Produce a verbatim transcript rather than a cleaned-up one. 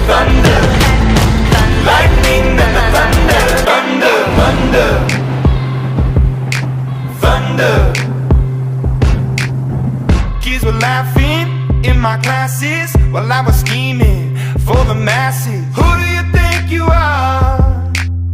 thunder, lightning and the thunder, thunder, thunder, thunder. Kids were laughing in my classes while I was scheming for the masses. Who do you think you are?